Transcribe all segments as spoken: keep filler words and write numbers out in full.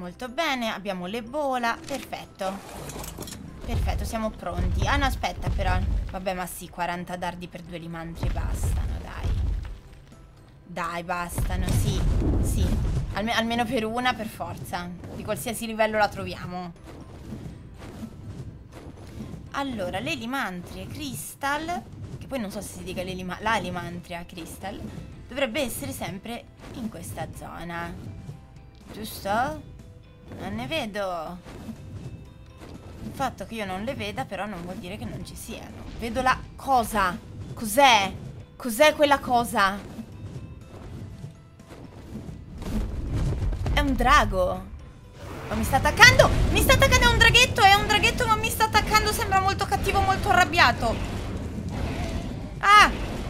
Molto bene, abbiamo l'ebola. Perfetto. Perfetto, siamo pronti. Ah no, aspetta però. Vabbè, ma sì, quaranta dardi per due limantri bastano, dai. Dai, bastano, sì. Sì, Alme almeno per una, per forza. Di qualsiasi livello la troviamo. Allora, le limantrie crystal, che poi non so se si dica le lima la limantria crystal, dovrebbe essere sempre in questa zona. Giusto? Non ne vedo. Il fatto che io non le veda però non vuol dire che non ci siano. Vedo la cosa. Cos'è? Cos'è quella cosa? È un drago. Ma mi sta attaccando. Mi sta attaccando, è un draghetto. È un draghetto ma mi sta attaccando. Sembra molto cattivo, molto arrabbiato. Ah.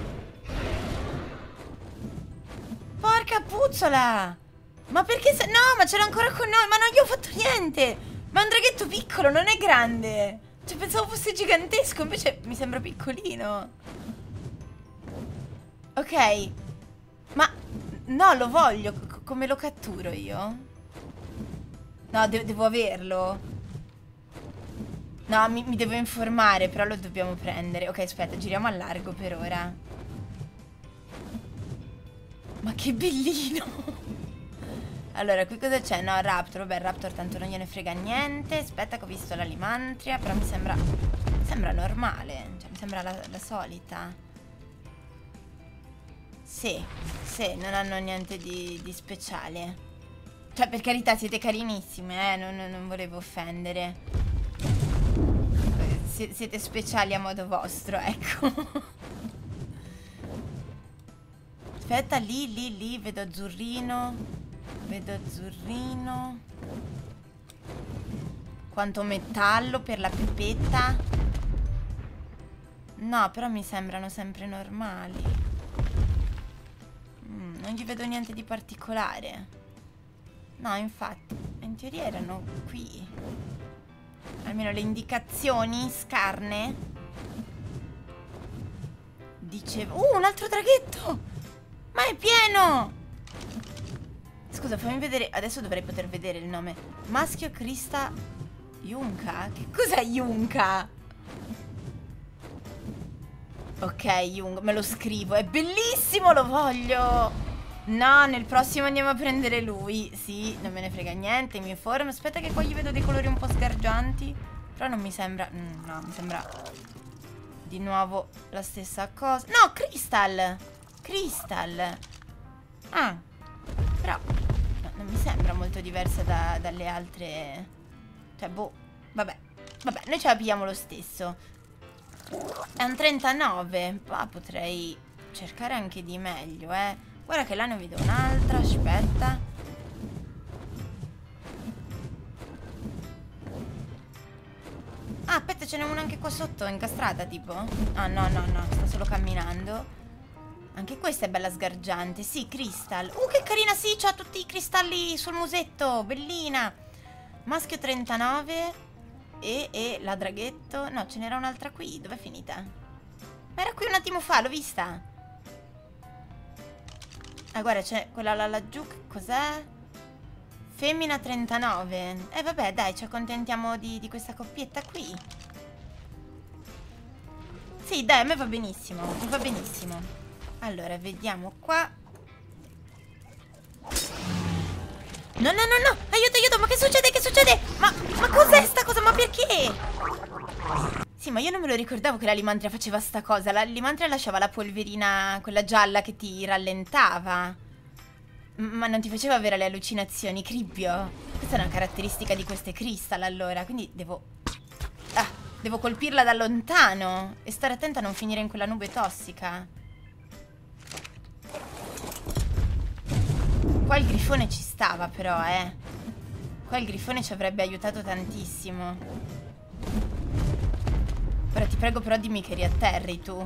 Porca puzzola. Ma perché se... No, ma c'era ancora con noi. Ma non gli ho fatto niente. Ma è un draghetto piccolo, non è grande. Cioè pensavo fosse gigantesco, invece mi sembra piccolino. Ok. Ma... No, lo voglio. C come lo catturo io? No, de devo averlo. No, mi, mi devo informare, però lo dobbiamo prendere. Ok, aspetta, giriamo a largo per ora. Ma che bellino. Allora, qui cosa c'è? No, Raptor. Vabbè, Raptor tanto non gliene frega niente. Aspetta che ho visto la limantria. Però mi sembra... Mi sembra normale. Cioè, mi sembra la, la solita. Sì, sì, non hanno niente di, di speciale. Cioè, per carità, siete carinissime, eh. Non, non volevo offendere. S- siete speciali a modo vostro, ecco. Aspetta, lì, lì, lì. Vedo azzurrino. Vedo azzurrino. Quanto metallo per la pipetta. No, però mi sembrano sempre normali. mm, Non gli vedo niente di particolare. No, infatti, in teoria erano qui. Almeno le indicazioni scarne. Dicevo... Uh, un altro draghetto. Ma è pieno. Scusa, fammi vedere. Adesso dovrei poter vedere il nome. Maschio Crista Yunka? Che cos'è Yunka? Ok, Yunka, me lo scrivo. È bellissimo, lo voglio. No, nel prossimo andiamo a prendere lui. Sì, non me ne frega niente, mi informo. Aspetta che qua gli vedo dei colori un po' sgargianti. Però non mi sembra... No, mi sembra di nuovo la stessa cosa. No, Crystal. Crystal. Ah, però no, non mi sembra molto diversa da, dalle altre. Cioè, boh, vabbè. Vabbè, noi ce la pigliamo lo stesso. È un trentanove. Ma potrei cercare anche di meglio, eh. Guarda che là ne vedo un'altra. Aspetta. Ah, aspetta, ce n'è una anche qua sotto, incastrata tipo. Ah, no, no, no, sta solo camminando. Anche questa è bella sgargiante. Sì, Crystal. Uh, che carina, sì, c'ha tutti i cristalli sul musetto. Bellina. Maschio trentanove. E, e la draghetto. No, ce n'era un'altra qui. Dov'è finita? Ma era qui un attimo fa, l'ho vista. Ah, guarda, c'è quella là laggiù. Cos'è? Femmina trentanove. Eh, vabbè, dai, ci accontentiamo di, di questa coppietta qui. Sì, dai, a me va benissimo. Mi va benissimo. Allora, vediamo qua. No, no, no, no. Aiuto, aiuto. Ma che succede? Che succede? Ma, ma cos'è sta cosa? Ma perché? Sì, ma io non me lo ricordavo che la limantria faceva sta cosa. La limantria lasciava la polverina, quella gialla che ti rallentava. Ma non ti faceva avere le allucinazioni, Cribbio? Questa è una caratteristica di queste crystal, allora. Quindi devo... Ah, devo colpirla da lontano. E stare attenta a non finire in quella nube tossica. Qua il grifone ci stava però, eh. Qua il grifone ci avrebbe aiutato tantissimo. Ora ti prego però dimmi che riatterri tu.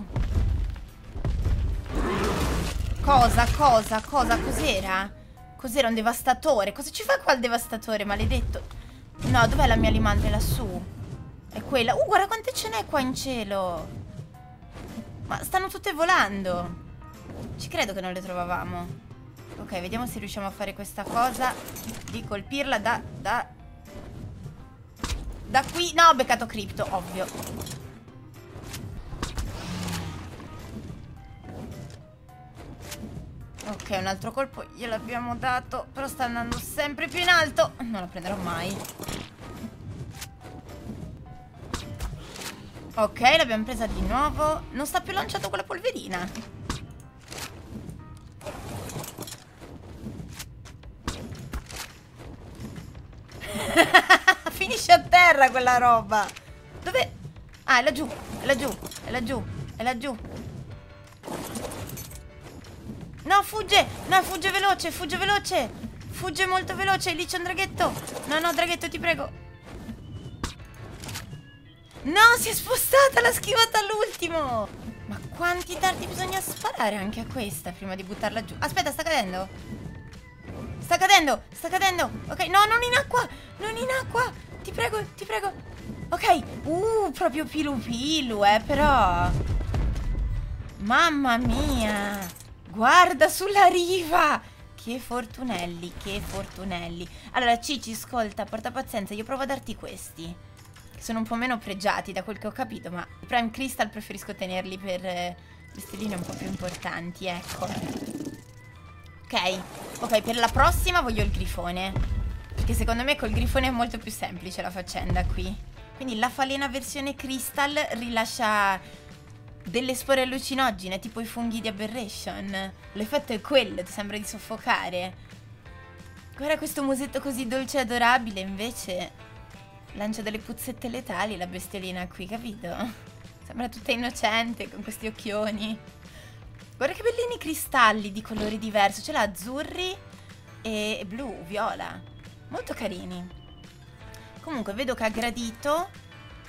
Cosa, cosa, cosa, cos'era? Cos'era un devastatore? Cosa ci fa qua il devastatore, maledetto? No, dov'è la mia limante lassù? È quella. Uh, guarda quante ce n'è qua in cielo. Ma stanno tutte volando. Ci credo che non le trovavamo. Ok, vediamo se riusciamo a fare questa cosa. di colpirla da... da... da qui. No, ho beccato Crypto, ovvio. Ok, un altro colpo gliel'abbiamo dato, però sta andando sempre più in alto. Non la prenderò mai. Ok, l'abbiamo presa di nuovo. Non sta più lanciando quella polverina. Finisce a terra quella roba. Dove? Ah, è laggiù, è laggiù, è laggiù, è laggiù. No, fugge! No, fugge veloce, fugge veloce! Fugge molto veloce, lì c'è un draghetto! No, no, draghetto, ti prego! No, si è spostata, l'ha schivata all'ultimo! Ma quanti dardi bisogna sparare anche a questa prima di buttarla giù? Aspetta, sta cadendo! Sta cadendo, sta cadendo! Ok, no, non in acqua! Non in acqua! Ti prego, ti prego! Ok, uh, proprio pilu pilu, eh, però... Mamma mia! Guarda sulla riva! Che fortunelli, che fortunelli. Allora, Cici, ascolta, porta pazienza, io provo a darti questi. Che sono un po' meno pregiati da quel che ho capito, ma i Prime Crystal preferisco tenerli per eh, le stelline un po' più importanti, ecco. Ok, ok, per la prossima voglio il grifone. Perché secondo me col grifone è molto più semplice la faccenda qui. Quindi la falena versione Crystal rilascia... delle spore allucinogene, tipo i funghi di Aberration. L'effetto è quello, ti sembra di soffocare. Guarda questo musetto così dolce e adorabile, invece lancia delle puzzette letali la bestiolina qui, capito? Sembra tutta innocente, con questi occhioni. Guarda che bellini i cristalli di colori diversi. Ce l'ha azzurri e blu, viola. Molto carini. Comunque vedo che ha gradito...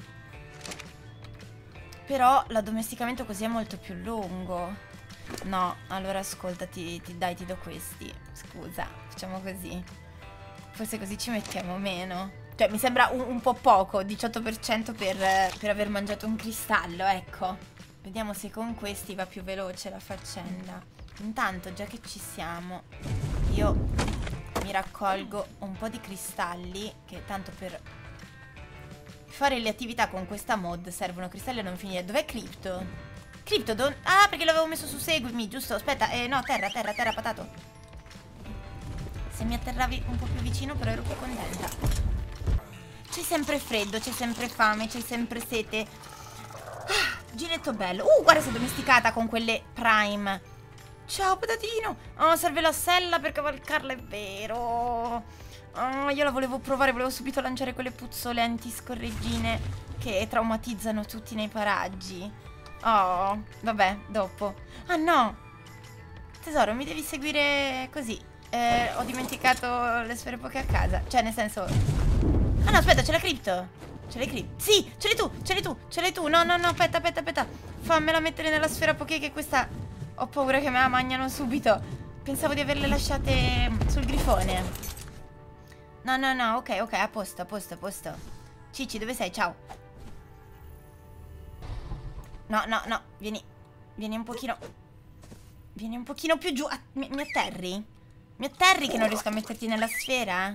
Però l'addomesticamento così è molto più lungo. No, allora ascolta, ti, ti, dai, ti do questi. Scusa, facciamo così. Forse così ci mettiamo meno. Cioè, mi sembra un, un po' poco, diciotto per cento per, per aver mangiato un cristallo, ecco. Vediamo se con questi va più veloce la faccenda. Intanto, già che ci siamo, io mi raccolgo un po' di cristalli, che tanto per... fare le attività con questa mod servono cristalli a non finire. Dov'è Crypto? Crypto, don... ah, perché l'avevo messo su seguimi, giusto? Aspetta, eh, no, terra, terra, terra, patato. Se mi atterravi un po' più vicino, però ero più contenta. C'è sempre freddo, c'è sempre fame, c'è sempre sete. Ah, giretto bello. Uh, guarda, si è domesticata con quelle Prime. Ciao, patatino. Oh, serve la sella per cavalcarla, è vero. Oh, io la volevo provare, volevo subito lanciare quelle puzzole antiscorreggine che traumatizzano tutti nei paraggi. Oh, vabbè, dopo. Ah no! Tesoro, mi devi seguire così. Eh, ho dimenticato le sfere poche a casa. Cioè, nel senso... Ah no, aspetta, c'è la Crypto. Ce l'hai Crypto? Sì, ce l'hai tu, ce l'hai tu, ce l'hai tu. No, no, no, aspetta, aspetta, aspetta. Fammela mettere nella sfera poche che questa... Ho paura che me la mangiano subito. Pensavo di averle lasciate sul grifone. No, no, no, ok, ok, a posto, a posto, a posto. Cici, dove sei? Ciao. No, no, no, vieni. Vieni un pochino. Vieni un pochino più giù. Ah, mi, mi atterri? Mi atterri che non riesco a metterti nella sfera?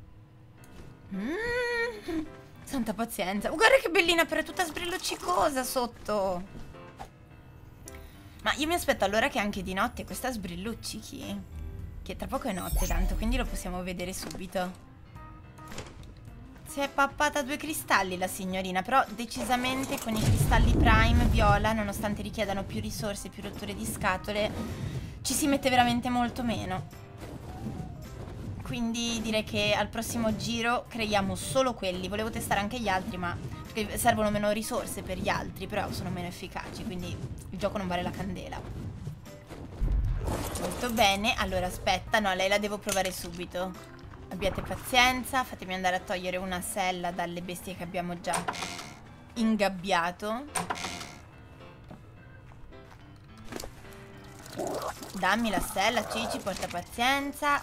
Mmm, santa pazienza. Oh, guarda che bellina, però è tutta sbrilluccicosa sotto. Ma io mi aspetto allora che anche di notte questa sbrilluccichi. Che tra poco è notte tanto, quindi lo possiamo vedere subito. Si è pappata due cristalli la signorina, però decisamente con i cristalli Prime viola, nonostante richiedano più risorse, più rotture di scatole, ci si mette veramente molto meno. Quindi direi che al prossimo giro creiamo solo quelli. Volevo testare anche gli altri, ma perché servono meno risorse per gli altri, però sono meno efficaci, quindi il gioco non vale la candela. Molto bene, allora aspetta, no, lei la devo provare subito. Abbiate pazienza, fatemi andare a togliere una sella dalle bestie che abbiamo già ingabbiato. Dammi la sella, Cici, porta pazienza.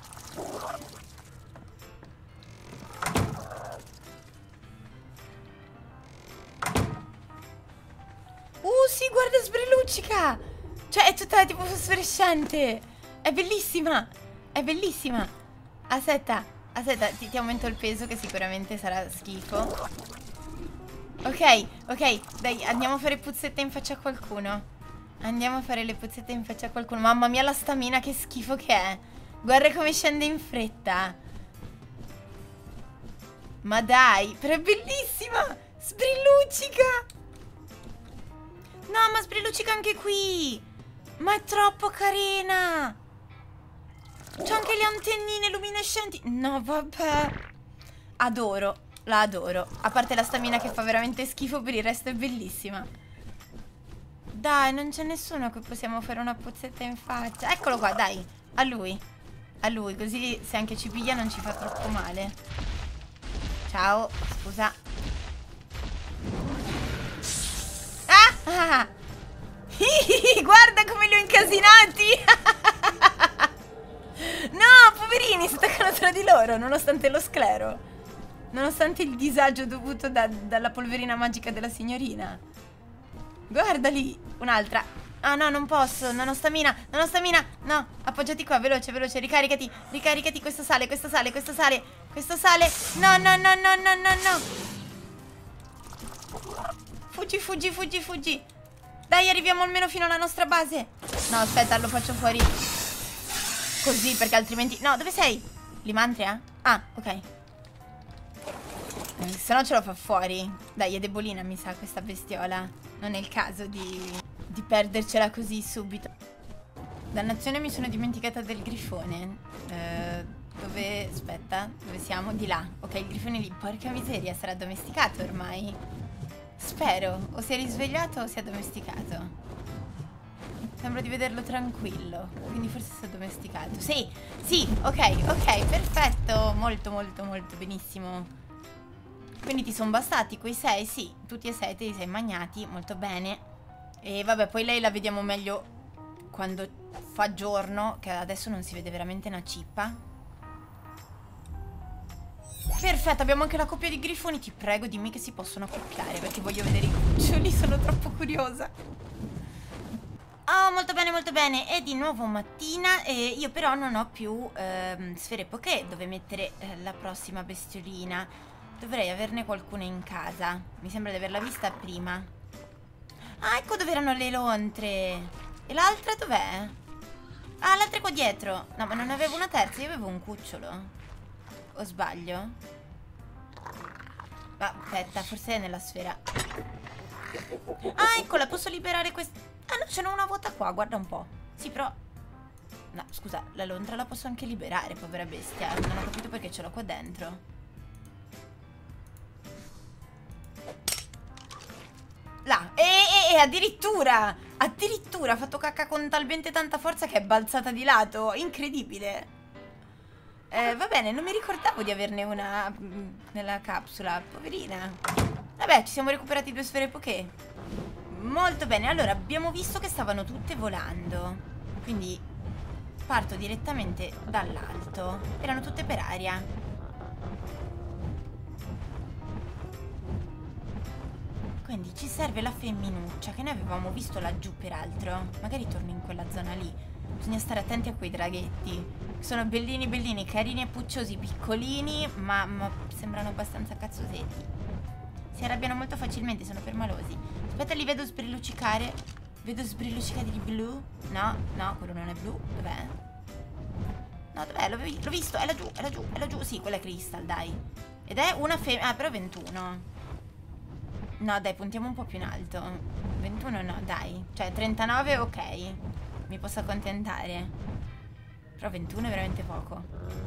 Uh, sì, guarda, sbrilluccica. Cioè, è tutta tipo fosforescente. È bellissima. È bellissima. Aspetta, Aspetta, ti, ti aumento il peso che sicuramente sarà schifo. Ok, ok, dai, andiamo a fare puzzette in faccia a qualcuno. Andiamo a fare le puzzette in faccia a qualcuno. Mamma mia, la stamina, che schifo che è. Guarda come scende in fretta. Ma dai, però è bellissima. Sbrilluccica. No, ma sbrilluccica anche qui. Ma è troppo carina. C'ho anche le antennine luminescenti. No, vabbè. Adoro, la adoro. A parte la stamina che fa veramente schifo, per il resto è bellissima. Dai, non c'è nessuno che possiamo fare una puzzetta in faccia. Eccolo qua, dai, a lui. A lui, così se anche ci piglia non ci fa troppo male. Ciao, scusa. Ah! Ah! Guarda come li ho incasinati. No, poverini, si attaccano tra di loro, nonostante lo sclero. Nonostante il disagio dovuto da, dalla polverina magica della signorina. Guarda lì, un'altra. Ah no, non posso, non ho stamina, non ho stamina. No, appoggiati qua, veloce, veloce, ricaricati. Ricaricati, questo sale, questo sale, questo sale. Questo sale. No, no, no, no, no, no, no. Fuggi, fuggi, fuggi, fuggi. Dai, arriviamo almeno fino alla nostra base. No, aspetta, lo faccio fuori così, perché altrimenti... No, dove sei? Limantria? Ah, ok. Se no ce lo fa fuori. Dai, è debolina, mi sa, questa bestiola. Non è il caso di, di perdercela così subito. Dannazione, mi sono dimenticata del grifone. eh, Dove... aspetta, dove siamo? Di là. Ok, il grifone lì. Porca miseria, sarà addomesticato ormai. Spero. O si è risvegliato o si è addomesticato. Sembra di vederlo tranquillo. Quindi forse si è addomesticato. Sì, sì, ok, ok, perfetto. Molto, molto, molto benissimo. Quindi ti sono bastati quei sei? Sì, tutti e sei te li sei magnati, molto bene. E vabbè, poi lei la vediamo meglio quando fa giorno, che adesso non si vede veramente una cippa. Perfetto, abbiamo anche la coppia di grifoni. Ti prego, dimmi che si possono accoppiare, perché voglio vedere i cuccioli, sono troppo curiosa. Oh, molto bene, molto bene. È di nuovo mattina e io però non ho più ehm, sfere poké dove mettere eh, la prossima bestiolina. Dovrei averne qualcuna in casa. Mi sembra di averla vista prima. Ah, ecco dove erano le lontre. E l'altra dov'è? Ah, l'altra è qua dietro. No, ma non avevo una terza, io avevo un cucciolo. O sbaglio? Ma aspetta, forse è nella sfera. Ah, eccola, posso liberare questa. Ah, no, ce n'è una vuota qua, guarda un po'. Sì, però... No, scusa, la lontra la posso anche liberare, povera bestia. Non ho capito perché ce l'ho qua dentro. Là, e, e, e addirittura, addirittura ha fatto cacca con talmente tanta forza che è balzata di lato. Incredibile. Eh, va bene, non mi ricordavo di averne una mh, nella capsula, poverina. Vabbè, ci siamo recuperati due sfere poké. Molto bene, allora abbiamo visto che stavano tutte volando. Quindi parto direttamente dall'alto. Erano tutte per aria. Quindi ci serve la femminuccia, che noi avevamo visto laggiù peraltro. Magari torno in quella zona lì. Bisogna stare attenti a quei draghetti. Sono bellini bellini, carini e pucciosi, piccolini, ma, ma sembrano abbastanza cazzosetti. Si arrabbiano molto facilmente, sono permalosi. Aspetta, li vedo sbrilluccicare. Vedo sbrilluccicare di blu. No, no, quello non è blu. Dov'è? No, dov'è? L'ho visto, è laggiù, è laggiù, è laggiù. Sì, quella è Crystal, dai. Ed è una femmina. Ah, però ventuno. No, dai, puntiamo un po' più in alto. ventuno no, dai. Cioè, trentanove, ok. Mi posso accontentare. Però ventuno è veramente poco.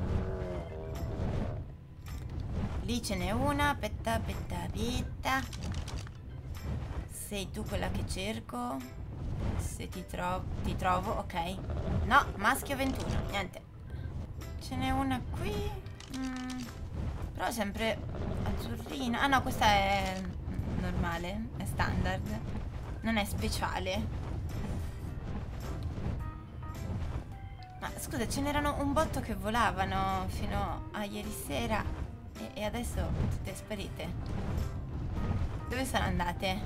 Lì ce n'è una. Aspetta, aspetta, aspetta. Sei tu quella che cerco? Se ti, tro ti trovo, ok. No, maschio ventuno, niente. Ce n'è una qui. mm, Però è sempre azzurrina. Ah no, questa è normale, è standard. Non è speciale. Ma scusa, ce n'erano un botto che volavano fino a ieri sera e, e adesso tutte sparite. Dove sono andate?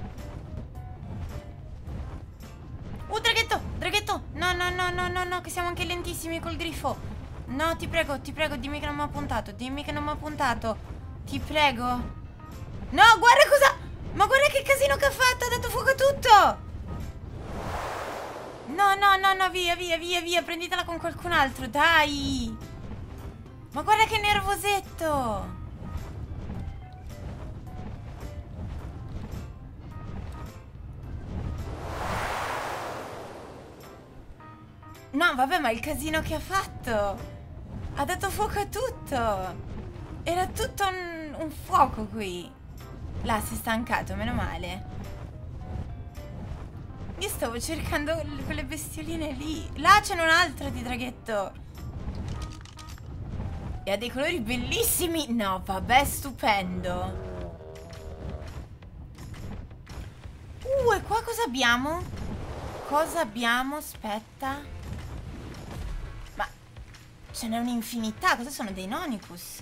Uh, draghetto! Draghetto! No, no, no, no, no, no, che siamo anche lentissimi col grifo. No, ti prego, ti prego, dimmi che non mi ha puntato. Dimmi che non mi ha puntato. Ti prego. No, guarda cosa... Ma guarda che casino che ha fatto. Ha dato fuoco a tutto. No, no, no, no, via, via, via, via. Prenditela con qualcun altro, dai. Ma guarda che nervosetto. No, vabbè, ma il casino che ha fatto. Ha dato fuoco a tutto. Era tutto un, un fuoco qui. Là, si è stancato, meno male. Io stavo cercando quelle bestioline lì. Là c'è un altro di draghetto. E ha dei colori bellissimi. No, vabbè, stupendo. Uh, e qua cosa abbiamo? Cosa abbiamo? Aspetta. Ma ce n'è un'infinità. Cosa sono? Dei Nonicus?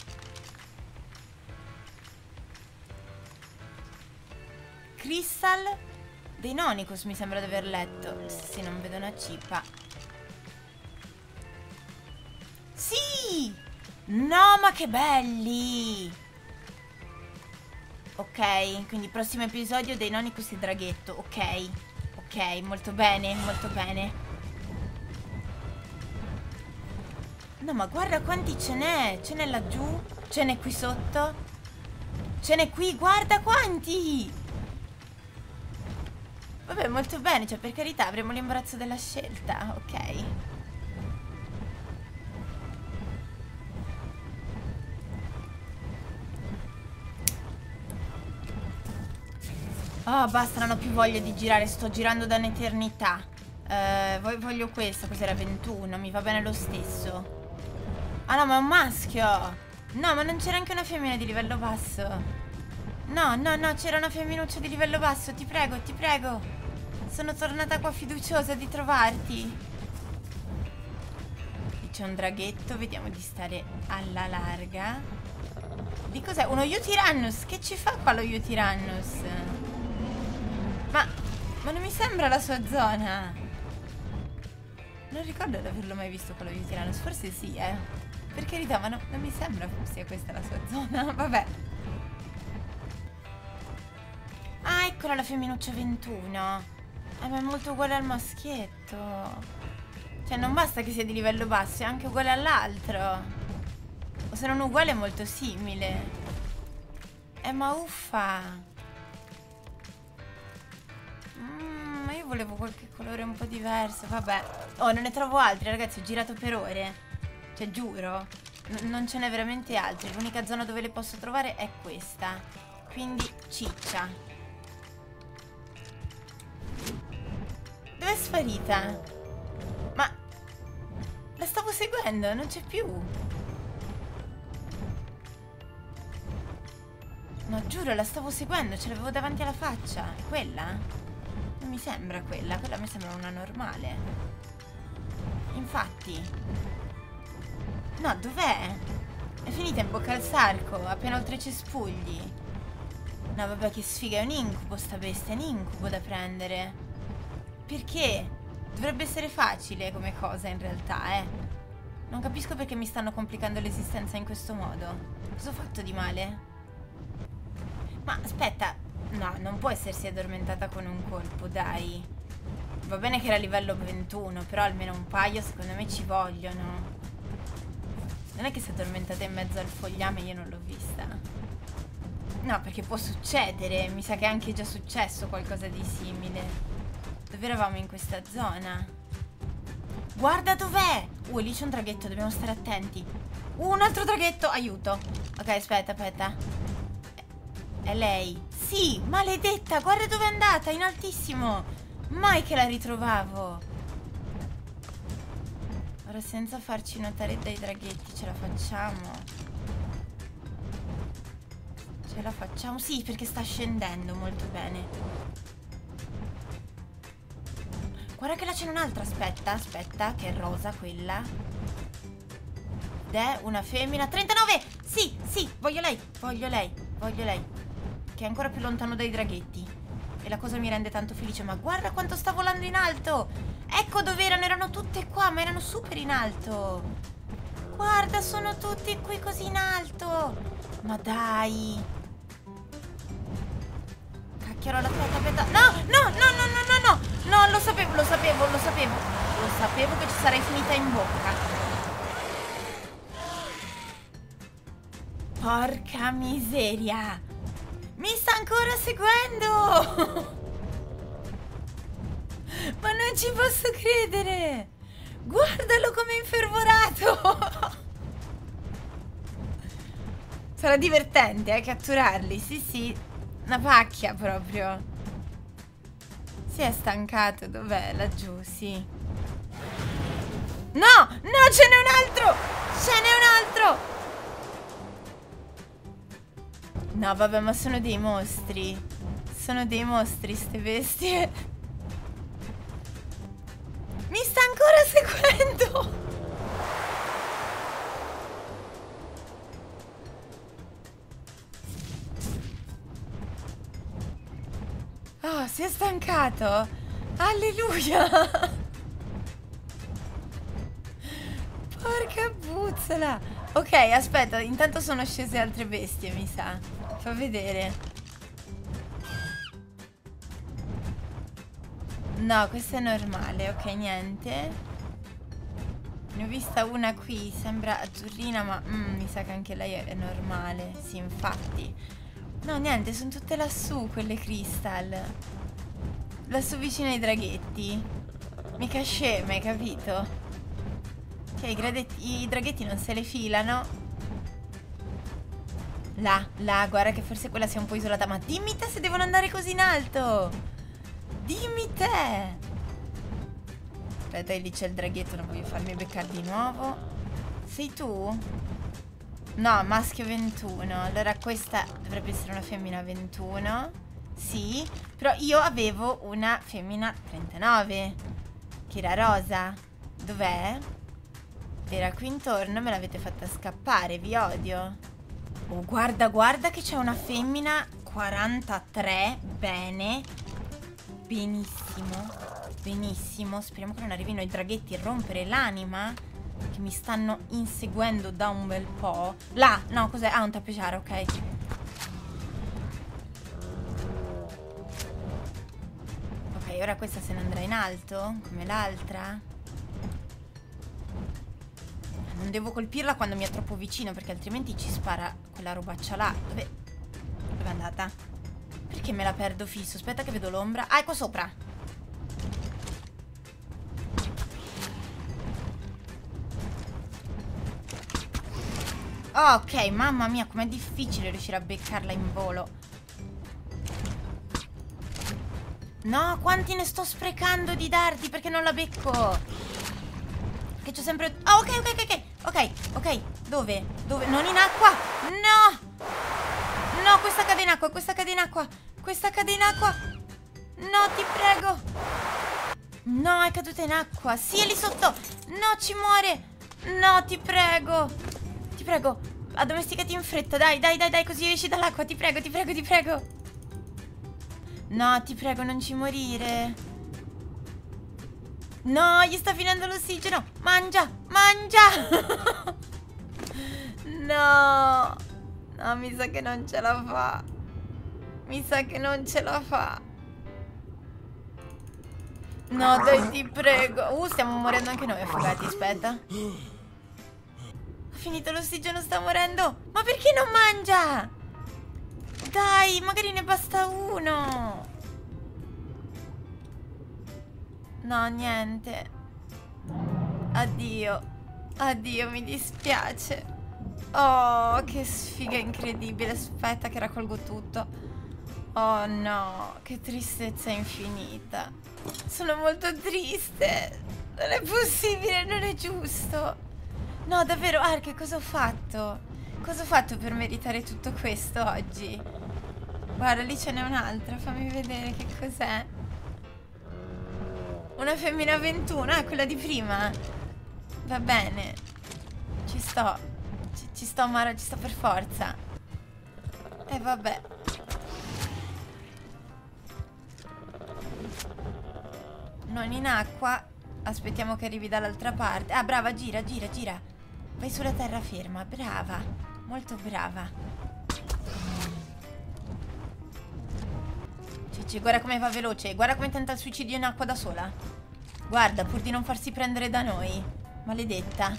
Crystal dei Nonicus mi sembra di aver letto. Sì, non vedo una cipa. Sì! No, ma che belli! Ok, quindi prossimo episodio dei Nonicus e draghetto. Ok, ok, molto bene, molto bene. No, ma guarda quanti ce n'è. Ce n'è laggiù, ce n'è qui sotto, ce n'è qui, guarda quanti! Vabbè, molto bene, cioè per carità avremo l'imbarazzo della scelta, ok. Oh, basta, non ho più voglia di girare, sto girando da un'eternità. Eh, voglio questo, cos'era ventuno, mi va bene lo stesso. Ah no, ma è un maschio. No, ma non c'era anche una femmina di livello basso. No, no, no, c'era una femminuccia di livello basso, ti prego, ti prego. Sono tornata qua fiduciosa di trovarti. Qui c'è un draghetto, vediamo di stare alla larga. Di cos'è? Uno Yutyrannus, che ci fa qua lo Yutyrannus? Ma, ma non mi sembra la sua zona. Non ricordo di averlo mai visto quello Yutyrannus, forse sì, eh. Per carità, ma no, non mi sembra sia questa la sua zona, vabbè. Ah, eccola la femminuccia ventuno. Eh, ma è molto uguale al maschietto. Cioè, non basta che sia di livello basso, è anche uguale all'altro. O se non uguale, è molto simile. Eh, ma uffa. Mm, ma io volevo qualche colore un po' diverso, vabbè. Oh, non ne trovo altri, ragazzi, ho girato per ore. Cioè, giuro, n- non ce n'è veramente altri. L'unica zona dove le posso trovare è questa. Quindi, ciccia. Dove è sparita? Ma la stavo seguendo, non c'è più. No, giuro, la stavo seguendo, ce l'avevo davanti alla faccia. È quella? Non mi sembra quella, quella mi sembra una normale. Infatti. No, dov'è? È finita in bocca al sarco, appena oltre i cespugli. No, vabbè, che sfiga, è un incubo sta bestia, è un incubo da prendere. Perché? Dovrebbe essere facile come cosa in realtà, eh. Non capisco perché mi stanno complicando l'esistenza in questo modo. Cosa ho fatto di male? Ma aspetta, no, non può essersi addormentata con un colpo, dai. Va bene che era livello ventuno, però almeno un paio secondo me ci vogliono. Non è che si è addormentata in mezzo al fogliame, io non l'ho vista. No, perché può succedere, mi sa che è anche già successo qualcosa di simile. Dove eravamo in questa zona? Guarda dov'è! Uh, lì c'è un draghetto, dobbiamo stare attenti. Uh, un altro draghetto, aiuto. Ok, aspetta, aspetta. È lei. Sì, maledetta, guarda dove è andata, in altissimo. Mai che la ritrovavo. Ora senza farci notare dai draghetti, ce la facciamo? Ce la facciamo? Sì, perché sta scendendo molto bene. Guarda che là c'è un'altra, aspetta, aspetta, che è rosa quella. Ed è una femmina, trentanove! Sì, sì, voglio lei, voglio lei, voglio lei. Che è ancora più lontano dai draghetti. E la cosa mi rende tanto felice, ma guarda quanto sta volando in alto! Ecco dove erano, erano tutte qua, ma erano super in alto. Guarda, sono tutti qui così in alto. Ma dai. Cacchiola, aspetta, aspetta. No, no, no, no, no, no, no. No, lo sapevo, lo sapevo, lo sapevo. Lo sapevo che ci sarei finita in bocca. Porca miseria. Mi sta ancora seguendo. Ma non ci posso credere. Guardalo come è infervorato. Sarà divertente, eh, catturarli. Sì, sì. Una pacchia proprio. Si è stancato. Dov'è? Laggiù, sì. No! No, ce n'è un altro! Ce n'è un altro! No, vabbè, ma sono dei mostri. Sono dei mostri, ste bestie. Mi sta ancora seguendo. Oh, si è stancato. Alleluia. Porca puzzola. Ok, aspetta, intanto sono scese altre bestie, mi sa. Fa vedere. No, questa è normale, ok, niente. Ne ho vista una qui, sembra azzurrina, ma mm, mi sa che anche lei è normale. Sì, infatti. No, niente, sono tutte lassù quelle crystal. Lassù vicino ai draghetti. Mica sceme, hai capito? Cioè, i, gradetti, i draghetti non se le filano. Là, là, guarda che forse quella sia un po' isolata. Ma dimmi te se devono andare così in alto. Dimmi te. Aspetta, lì c'è il draghetto, non voglio farmi beccare di nuovo. Sei tu? No, maschio ventuno. Allora questa dovrebbe essere una femmina ventuno. Sì, però io avevo una femmina trentanove, che era rosa. Dov'è? Era qui intorno, me l'avete fatta scappare, vi odio. Oh, guarda, guarda che c'è una femmina quarantatré. Bene. Benissimo. Benissimo. Speriamo che non arrivino i draghetti a rompere l'anima, che mi stanno inseguendo da un bel po'. Là, no, cos'è? Ah, un tappeciare, ok. Ok, ora questa se ne andrà in alto, come l'altra. Non devo colpirla quando mi è troppo vicino, perché altrimenti ci spara quella robaccia là. Dove... Dove è andata? Perché me la perdo fisso? Aspetta che vedo l'ombra. Ah, è qua sopra. Oh, ok, mamma mia, com'è difficile riuscire a beccarla in volo. No, quanti ne sto sprecando di dardi perché non la becco. Che c'ho sempre... Oh, ok, ok, ok, ok. Ok, ok, dove? Dove? Non in acqua. No. No, questa cade in acqua, questa cade in acqua. Questa cade in acqua. No, ti prego. No, è caduta in acqua. Sì, è lì sotto. No, ci muore. No, ti prego. Ti prego, addomesticati in fretta. Dai, dai, dai, dai, così esci dall'acqua. Ti prego, ti prego, ti prego. No, ti prego, non ci morire. No, gli sta finendo l'ossigeno. Mangia, mangia. No. No, mi sa che non ce la fa. Mi sa che non ce la fa. No, dai, ti prego. Uh, stiamo morendo anche noi affogati, aspetta. Ha finito l'ossigeno, sta morendo. Ma perché non mangia? Dai, magari ne basta uno. No, niente. Addio. Addio, mi dispiace. Oh, che sfiga incredibile. Aspetta che raccolgo tutto. Oh no, che tristezza infinita. Sono molto triste. Non è possibile, non è giusto. No, davvero, Ark, cosa ho fatto? Cosa ho fatto per meritare tutto questo oggi? Guarda, lì ce n'è un'altra. Fammi vedere che cos'è. Una femmina ventuno, ah, quella di prima. Va bene. Ci sto. Ci, ci sto, Mara, ci sto per forza. E eh, vabbè. Non in acqua. Aspettiamo che arrivi dall'altra parte. Ah, brava, gira, gira, gira. Vai sulla terraferma, brava. Molto brava. Cicci, guarda come va veloce. Guarda come tenta il suicidio in acqua da sola. Guarda, pur di non farsi prendere da noi. Maledetta.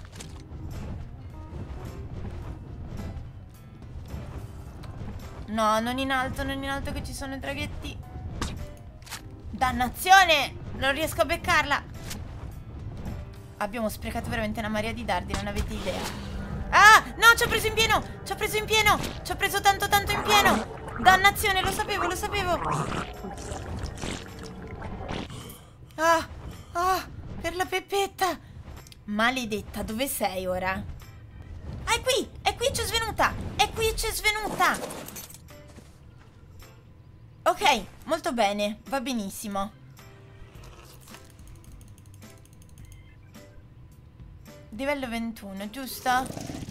No, non in alto, non in alto che ci sono i draghetti. Dannazione! Non riesco a beccarla. Abbiamo sprecato veramente una marea di dardi, non avete idea. Ah! No, ci ho preso in pieno! Ci ho preso in pieno! Ci ho preso tanto tanto in pieno! Dannazione, lo sapevo, lo sapevo! Ah! Ah! Per la peppetta! Maledetta, dove sei ora? Ah, è qui! È qui, c'è svenuta! È qui, c'è svenuta! Ok, molto bene, va benissimo. Livello ventuno, giusto?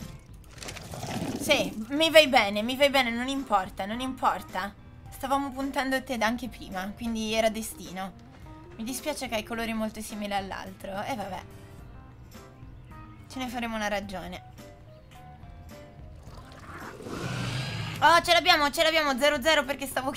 Sì, mi vai bene, mi vai bene, non importa, non importa. Stavamo puntando a te anche prima, quindi era destino. Mi dispiace che hai colori molto simili all'altro. E eh, vabbè. Ce ne faremo una ragione. Oh, ce l'abbiamo, ce l'abbiamo, zero zero perché stavo...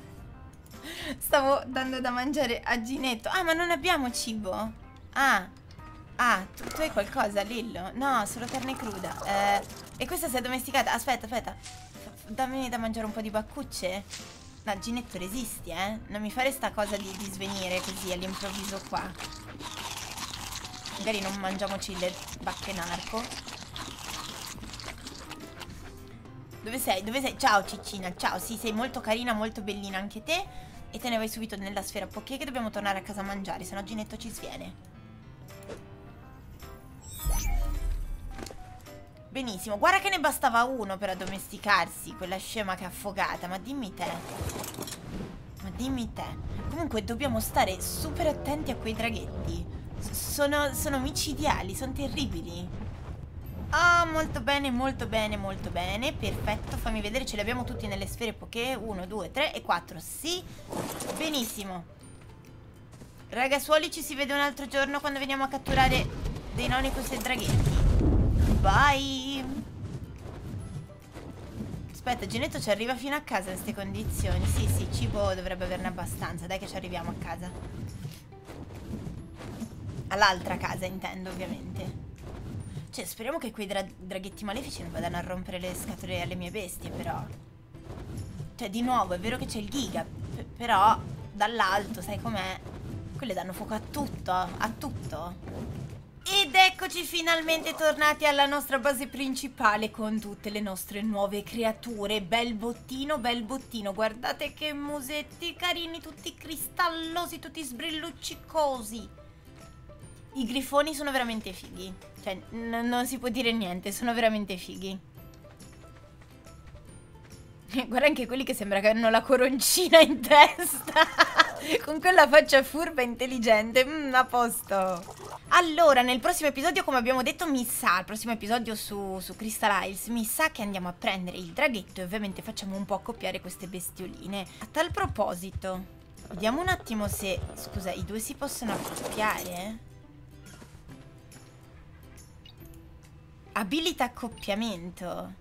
Stavo dando da mangiare a Ginetto. Ah, ma non abbiamo cibo. Ah, ah, tu, tu hai qualcosa, Lillo? No, solo carne cruda. Eh, e questa si è addomesticata. Aspetta, aspetta. Dammi da mangiare un po' di baccucce. No, Ginetto, resisti, eh. Non mi fare sta cosa di, di svenire così all'improvviso qua. Magari non mangiamoci le bacche narco. Dove sei? Dove sei? Ciao, Ciccina. Ciao, sì, sei molto carina, molto bellina anche te. E te ne vai subito nella sfera poké che dobbiamo tornare a casa a mangiare, sennò Ginetto ci sviene. Benissimo, guarda che ne bastava uno per addomesticarsi, quella scema che è affogata, ma dimmi te. Ma dimmi te. Comunque dobbiamo stare super attenti a quei draghetti. Sono, sono micidiali, sono terribili. Ah, oh, molto bene, molto bene, molto bene. Perfetto, fammi vedere, ce li abbiamo tutti nelle sfere poké. Uno, due, tre e quattro. Sì, benissimo. Ragazzuoli, ci si vede un altro giorno quando veniamo a catturare dei nonni questi draghetti. Bye. Aspetta, Ginetto ci arriva fino a casa in queste condizioni. Sì, sì, cibo dovrebbe averne abbastanza. Dai che ci arriviamo a casa. All'altra casa intendo, ovviamente. Cioè, speriamo che quei dra draghetti malefici non vadano a rompere le scatole alle mie bestie, però. Cioè, di nuovo, è vero che c'è il giga, però dall'alto, sai com'è? Quelle danno fuoco a tutto, a tutto. Ed eccoci finalmente tornati alla nostra base principale con tutte le nostre nuove creature. Bel bottino, bel bottino. Guardate che musetti carini, tutti cristallosi, tutti sbrilluccicosi. I grifoni sono veramente fighi. Cioè, non si può dire niente, sono veramente fighi. Guarda anche quelli che sembra che hanno la coroncina in testa. Con quella faccia furba e intelligente. Mm, a posto. Allora, nel prossimo episodio, come abbiamo detto, mi sa, il prossimo episodio su, su Crystal Isles, mi sa che andiamo a prendere il draghetto e ovviamente facciamo un po' accoppiare queste bestioline. A tal proposito, vediamo un attimo se... Scusa, i due si possono accoppiare? Abilita accoppiamento.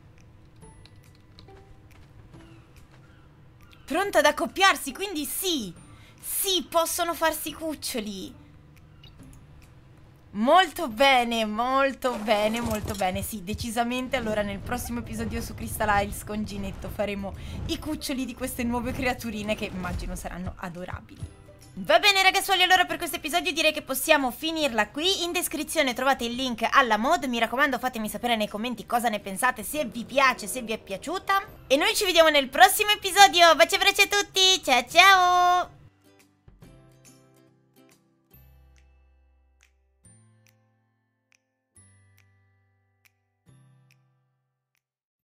Pronta ad accoppiarsi, quindi sì. Sì, possono farsi cuccioli. Molto bene, molto bene, molto bene. Sì, decisamente. Allora nel prossimo episodio su Crystal Isles con Ginetto faremo i cuccioli di queste nuove creaturine che immagino saranno adorabili. Va bene ragazzuoli, allora per questo episodio direi che possiamo finirla qui. In descrizione trovate il link alla mod. Mi raccomando, fatemi sapere nei commenti cosa ne pensate, se vi piace, se vi è piaciuta. E noi ci vediamo nel prossimo episodio. Baci e abbracci a tutti, ciao ciao.